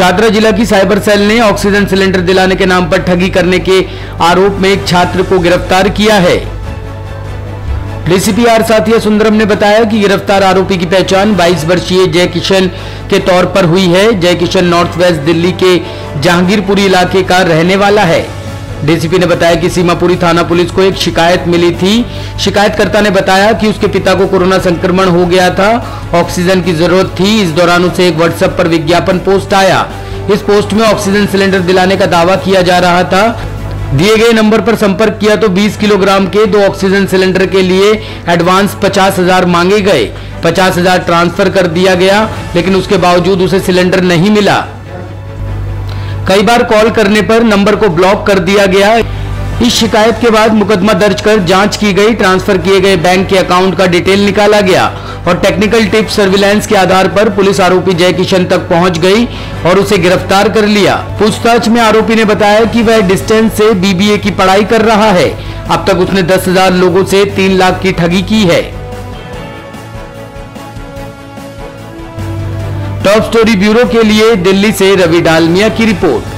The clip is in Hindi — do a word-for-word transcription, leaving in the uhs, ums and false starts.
शादरा जिला की साइबर सेल ने ऑक्सीजन सिलेंडर दिलाने के नाम पर ठगी करने के आरोप में एक छात्र को गिरफ्तार किया है। डीसीपी आर साथिया सुंदरम ने बताया कि गिरफ्तार आरोपी की पहचान बाईस वर्षीय जय किशन के तौर पर हुई है। जय किशन नॉर्थ वेस्ट दिल्ली के जहांगीरपुरी इलाके का रहने वाला है। डीसीपी ने बताया कि सीमापुरी थाना पुलिस को एक शिकायत मिली थी। शिकायतकर्ता ने बताया कि उसके पिता को कोरोना संक्रमण हो गया था, ऑक्सीजन की जरूरत थी। इस दौरान उसे एक व्हाट्सएप पर विज्ञापन पोस्ट आया। इस पोस्ट में ऑक्सीजन सिलेंडर दिलाने का दावा किया जा रहा था। दिए गए नंबर पर संपर्क किया तो बीस किलोग्राम के दो ऑक्सीजन सिलेंडर के लिए एडवांस पचास हजार मांगे गए। पचास हजार ट्रांसफर कर दिया गया, लेकिन उसके बावजूद उसे सिलेंडर नहीं मिला। कई बार कॉल करने पर नंबर को ब्लॉक कर दिया गया। इस शिकायत के बाद मुकदमा दर्ज कर जांच की गई। ट्रांसफर किए गए बैंक के अकाउंट का डिटेल निकाला गया और टेक्निकल टिप सर्विलांस के आधार पर पुलिस आरोपी जय किशन तक पहुंच गई और उसे गिरफ्तार कर लिया। पूछताछ में आरोपी ने बताया कि वह डिस्टेंस से बीबीए की पढ़ाई कर रहा है। अब तक उसने दस हजार लोगों से तीन लाख की ठगी की है। टॉप स्टोरी ब्यूरो के लिए दिल्ली से रवि डालमिया की रिपोर्ट।